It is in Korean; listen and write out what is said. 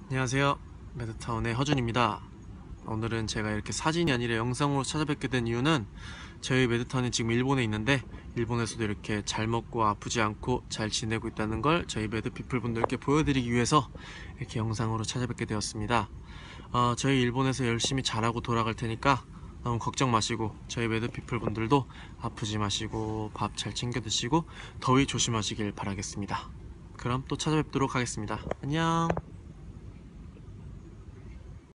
안녕하세요, 매드타운의 허준입니다. 오늘은 제가 이렇게 사진이 아니라 영상으로 찾아뵙게 된 이유는 저희 매드타운이 지금 일본에 있는데 일본에서도 이렇게 잘 먹고 아프지 않고 잘 지내고 있다는 걸 저희 매드피플 분들께 보여드리기 위해서 이렇게 영상으로 찾아뵙게 되었습니다. 저희 일본에서 열심히 잘하고 돌아갈 테니까 너무 걱정 마시고 저희 매드피플 분들도 아프지 마시고 밥 잘 챙겨 드시고 더위 조심하시길 바라겠습니다. 그럼 또 찾아뵙도록 하겠습니다. 안녕.